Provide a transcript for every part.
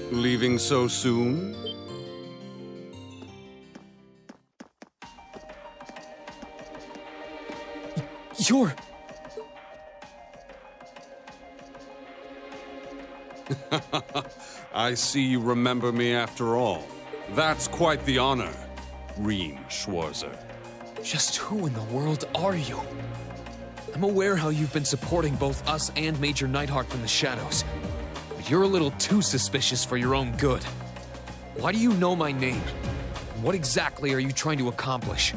Leaving so soon? You're... I see you remember me after all. That's quite the honor, Reen Schwarzer. Just who in the world are you? I'm aware how you've been supporting both us and Major Nighthawk from the shadows. But you're a little too suspicious for your own good. Why do you know my name? What exactly are you trying to accomplish?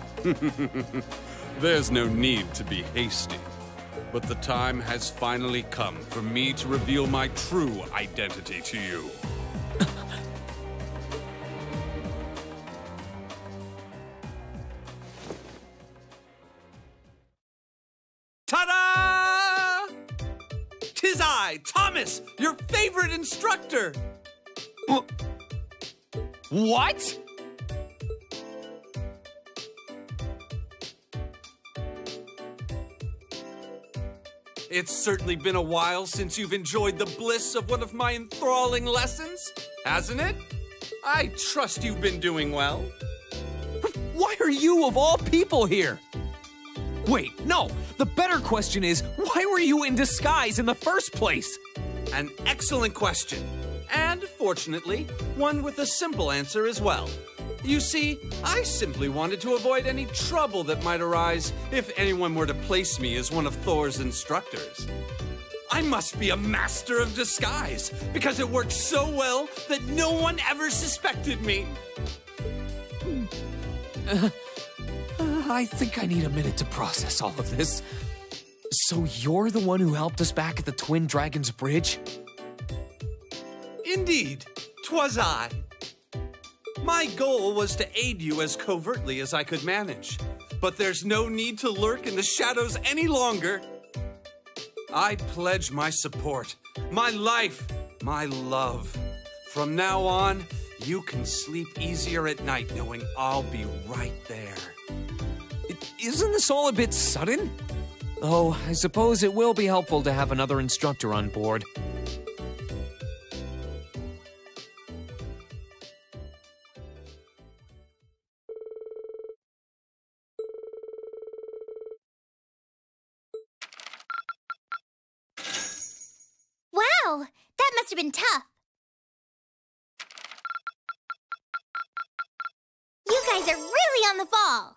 There's no need to be hasty. But the time has finally come for me to reveal my true identity to you. Ta-da! 'Tis I, Thomas, your favorite instructor! What? It's certainly been a while since you've enjoyed the bliss of one of my enthralling lessons, hasn't it? I trust you've been doing well. Why are you, of all people, here? Wait, no. The better question is, why were you in disguise in the first place? An excellent question. And, fortunately, one with a simple answer as well. You see, I simply wanted to avoid any trouble that might arise if anyone were to place me as one of Thor's instructors. I must be a master of disguise, because it worked so well that no one ever suspected me. I think I need a minute to process all of this. So you're the one who helped us back at the Twin Dragons Bridge? Indeed, 'twas I. My goal was to aid you as covertly as I could manage, but there's no need to lurk in the shadows any longer. I pledge my support, my life, my love. From now on, you can sleep easier at night knowing I'll be right there. Isn't this all a bit sudden? Oh, I suppose it will be helpful to have another instructor on board. Wow, that must have been tough. You guys are really on the ball.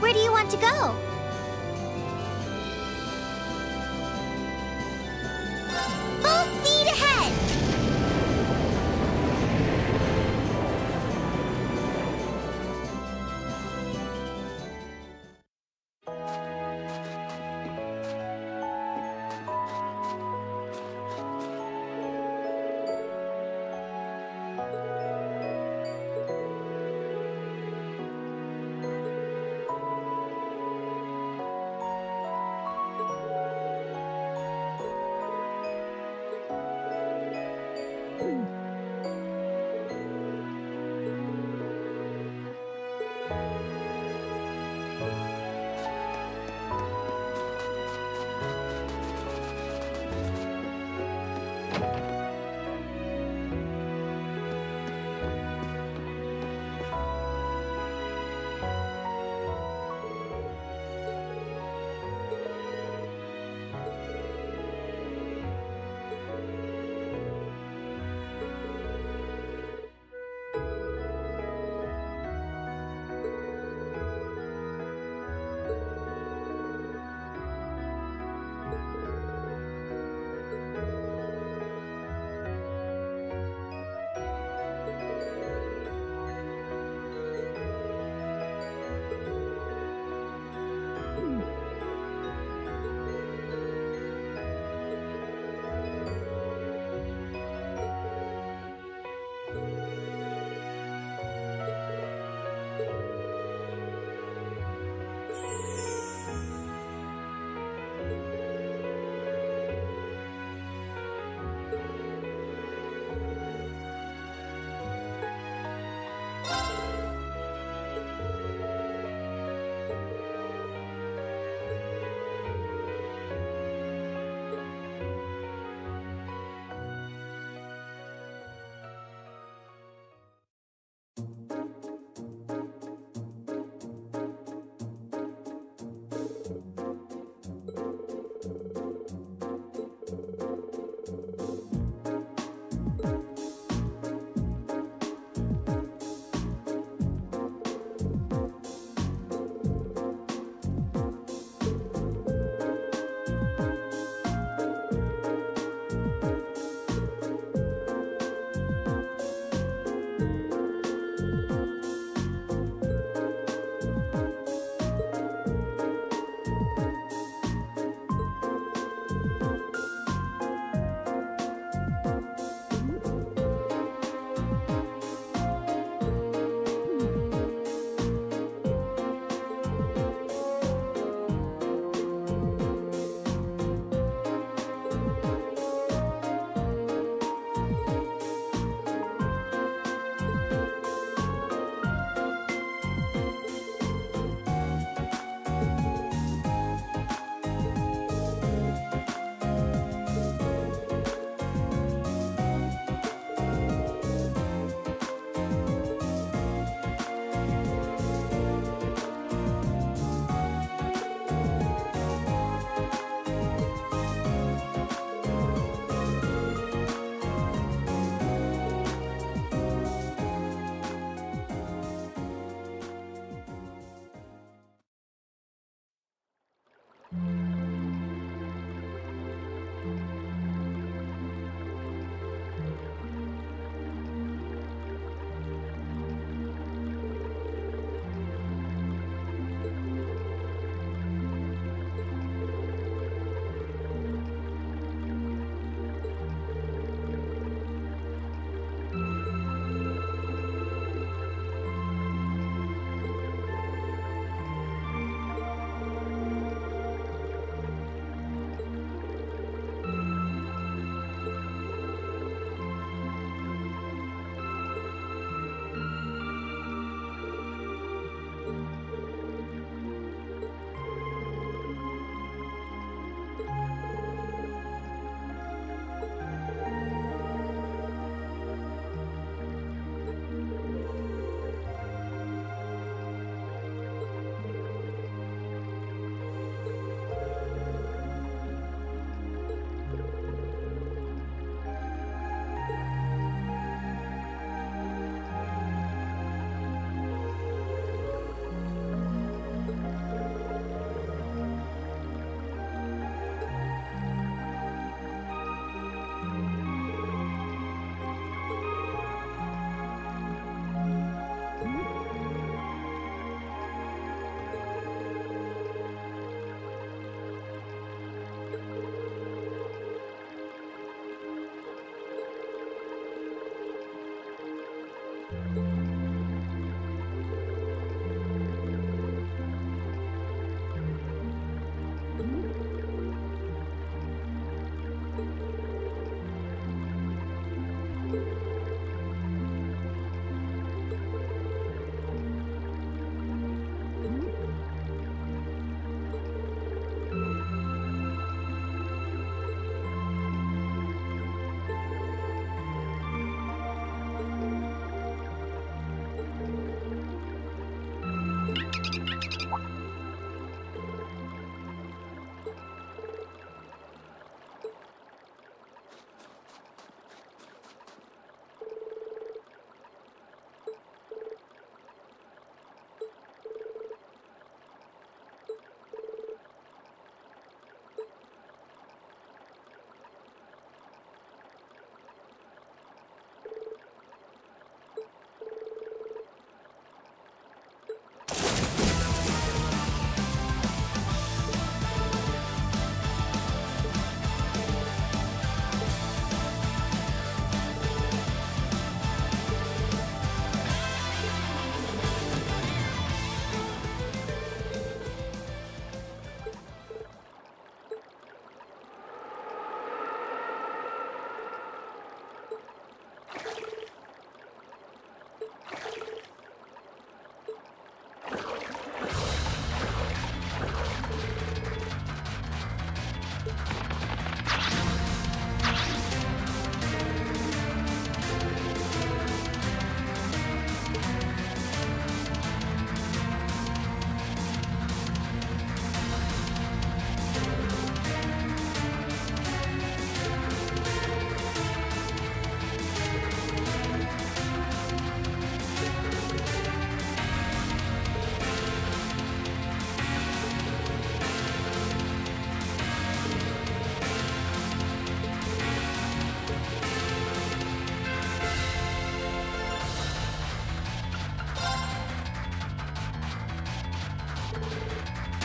Where do you want to go? Full speed ahead!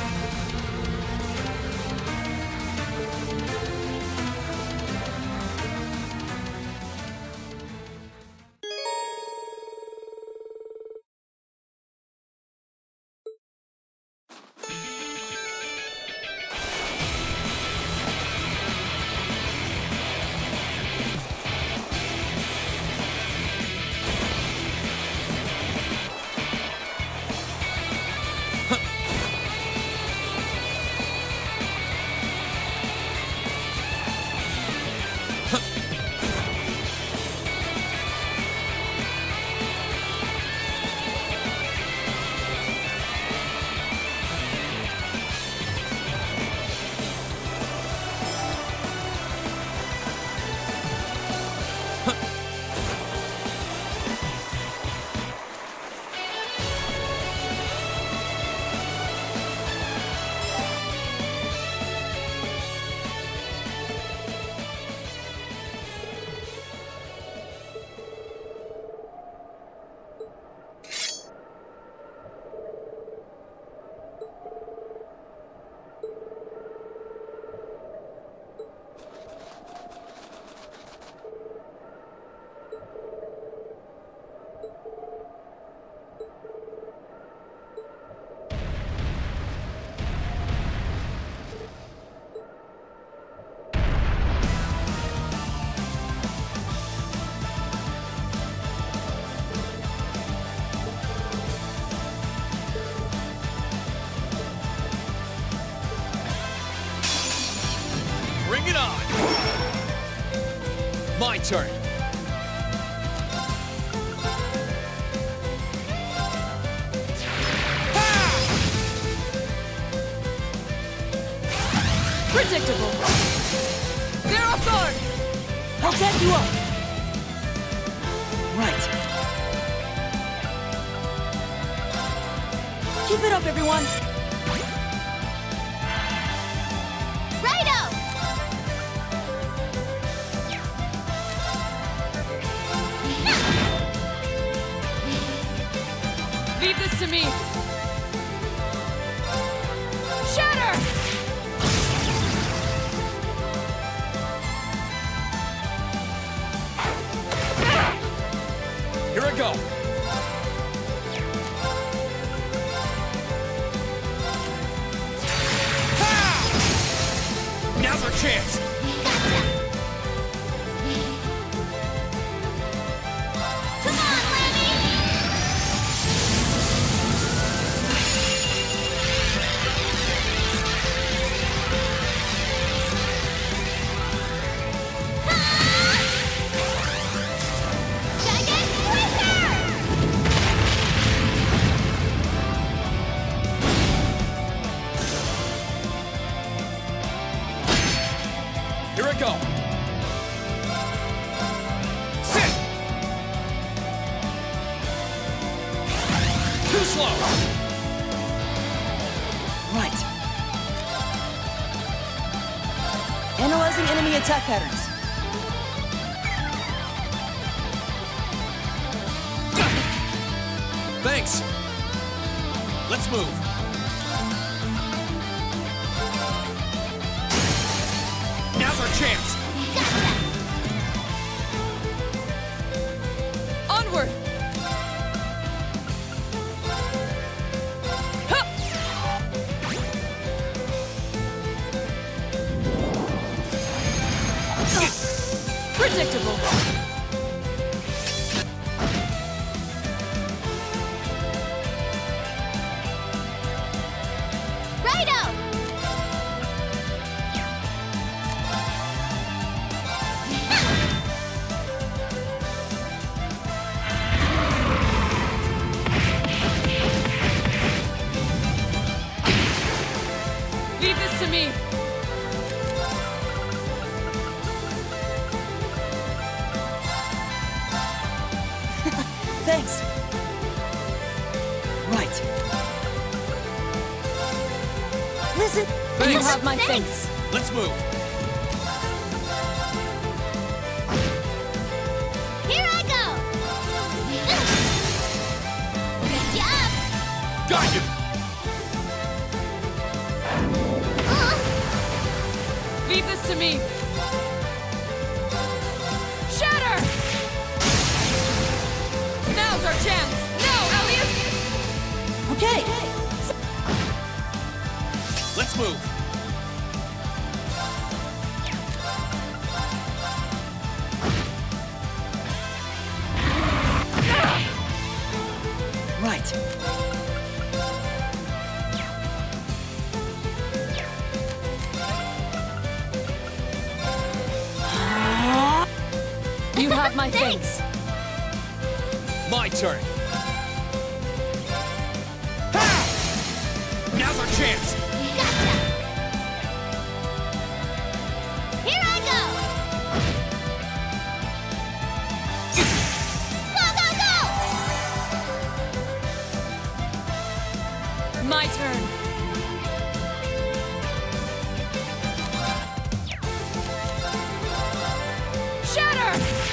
Bring it on! My turn. Predictable. They're off guard. I'll get you up. Right. Keep it up, everyone. Righto! Leave this to me. Shatter! Here I go. Ha! Now's our chance. Come on, Lemmy! Gotta get quicker! Here I go. Sit! Too slow! Right. Analyzing enemy attack patterns. Thanks. Let's move. Now's our chance. Onward! Hup! Predictable. Righto! Leave this to me. Thanks. Right. Listen, you Thanks. have my Thanks. thanks. Let's move. Here I go! Good job! Got you. Leave this to me! Shatter! Now's our chance! Now, Elliot! Okay! Let's move! Right. You have my thanks. My turn! Ha! Now's our chance! Gotcha! Here I go! Go, go, go! My turn. Shatter!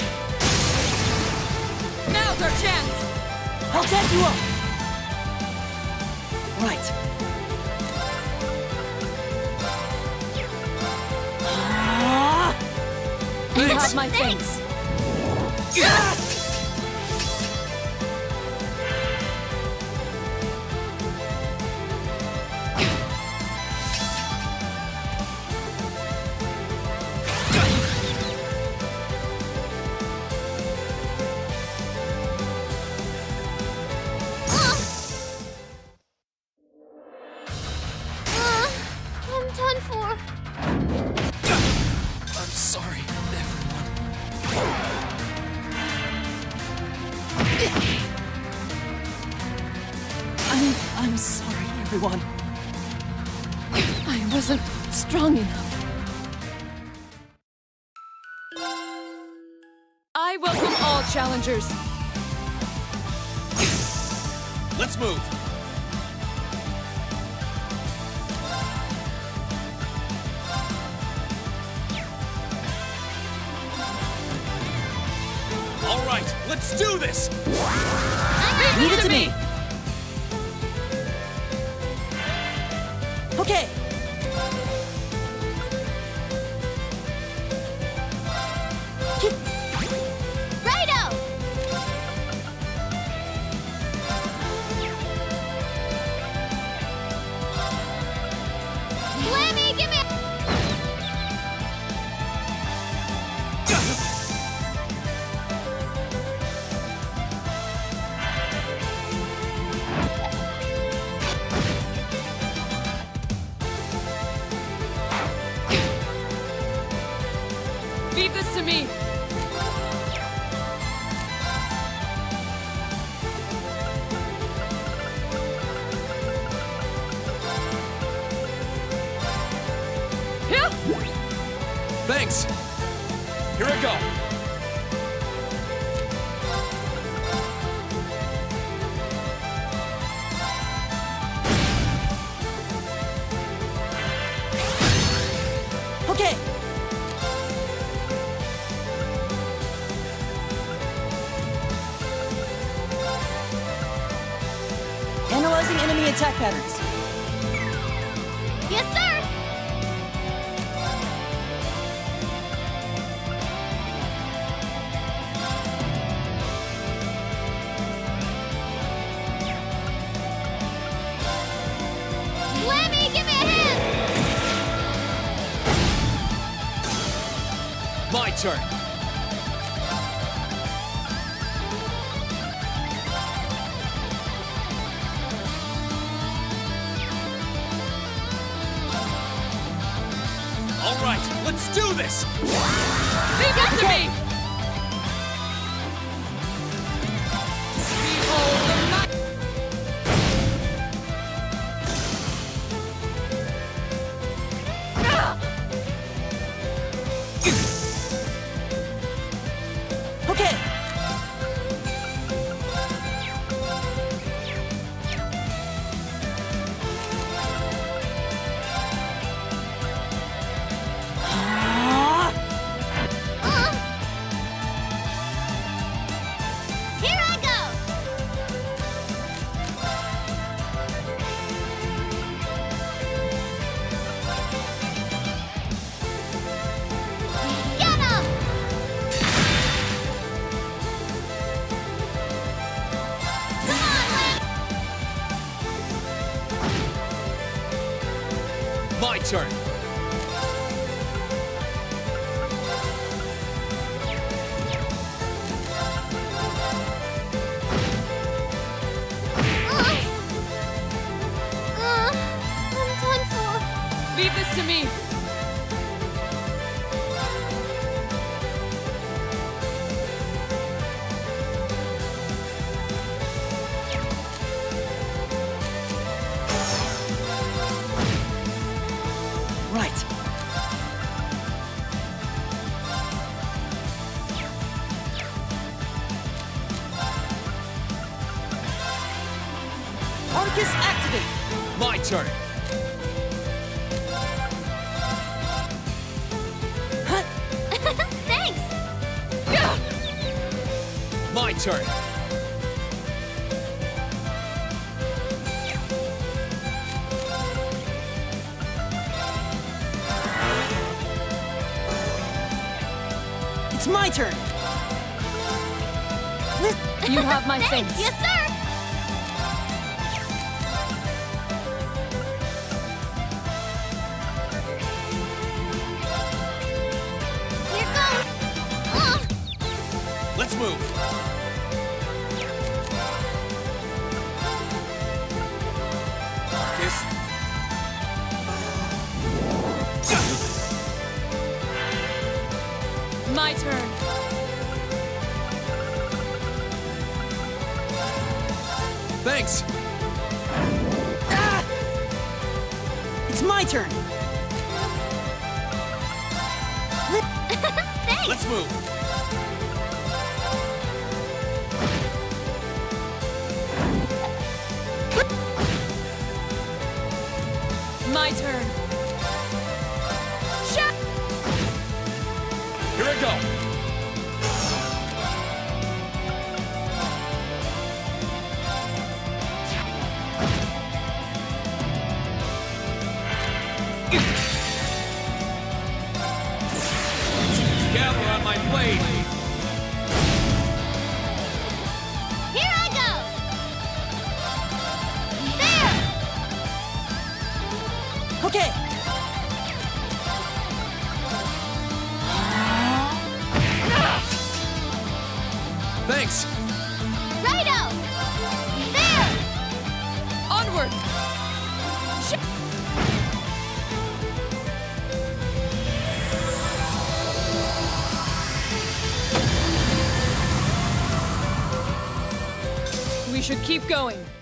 Now's our chance! I'll get you up! Right. You have my thanks. I'm done for. I'm sorry, everyone. I'm sorry, everyone. I wasn't strong enough. I welcome all challengers. Let's move! All right, let's do this! Leave it to me! Okay! Righto! Lammy, give me a... Leave this to me. Here. Thanks! Here I go! Okay! Analyzing enemy attack patterns. Yes, sir! Lammy, give me a hand! My turn! All right, let's do this! Leave this to me. Behold the might. Okay! My turn. I'm done for. Leave this to me. Right. Arcus activate. My turn. Thanks. My turn. It's my turn. You have my Thanks. thanks. Yes, sir. Here goes. Let's move. Marcus. My turn. Thanks. It's my turn. Thanks. Let's move. My turn. Sure. Here I go. Gather on my blade. Here I go. There. Okay. Thanks. Righto. There. Onward. We should keep going.